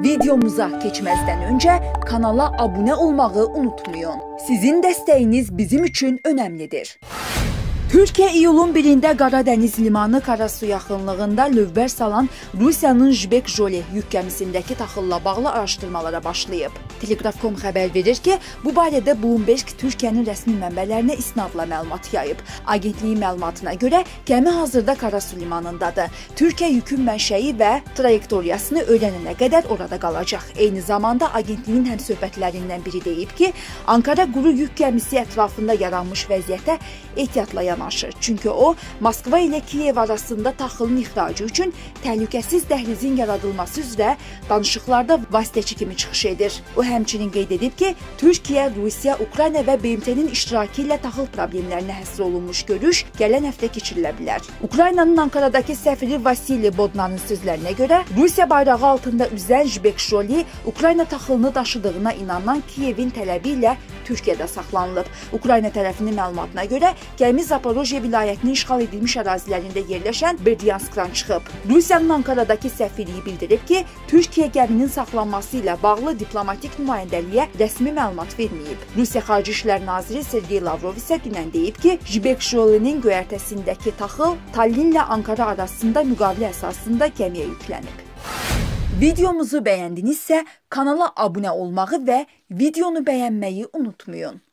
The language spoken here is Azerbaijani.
Videomuza keçməzdən öncə kanala abunə olmağı unutmayın. Sizin dəstəyiniz bizim üçün önəmlidir. Türkiyə iyulun 1-də Qaradəniz limanı Karasu yaxınlığında lövbər salan Rusiyanın Jbek-Joli yük gəmisindəki taxılla bağlı araşdırmalara başlayıb. Telegraf.com xəbər verir ki, bu barədə Bloomberg Türkiyənin rəsmi mənbələrinə isnadla məlumat yayıb. Agentliyin məlumatına görə gəmi hazırda Karasu limanındadır. Türkiyə yükün mənşəyi və trayektoriyasını öyrənənə qədər orada qalacaq. Eyni zamanda agentliyin həmsöhbətlərindən biri deyib ki, Ankara quru yük gəmisi ətrafında yaranmış vəziyyətə ehtiyatla yanaşır. Çünki o, Moskva ilə Kiyev arasında taxılın ixracı üçün təhlükəsiz dəhlizin yaradılması üzrə danışıqlarda vasitəçi kimi çıxış edir. O həmçinin qeyd edib ki, Türkiyə, Rusiya, Ukrayna və BMT-nin iştirakı ilə taxıl problemlərinə həsr olunmuş görüş gələn həftə keçirilə bilər. Ukraynanın Ankaradakı səfiri Vasili Bodnanın sözlərinə görə, Rusiya bayrağı altında üzən Jbek-Joli Ukrayna taxılını daşıdığına inanan Kiyevin tələbi ilə Türkiyədə saxlanılıb. Ukrayna tərəfinin məlumatına görə, gəmi Zaporojye vilayətinin işğal edilmiş ərazilərində yerləşən Berdyanskdan çıxıb. Rusiyanın Ankaradakı səfirliyi bildirib ki, Türkiyə gəminin saxlanması ilə bağlı diplomatik nümayəndəliyə rəsmi məlumat verməyib. Rusiya Xarici İşlər Naziri Sergey Lavrov isə dünən deyib ki, Jbek-Jolinin göyərtəsindəki taxıl Tallinlə Ankara arasında müqavilə əsasında gəmiyə yüklənib. Videomuzu bəyəndinizsə kanala abunə olmağı və videonu bəyənməyi unutmayın.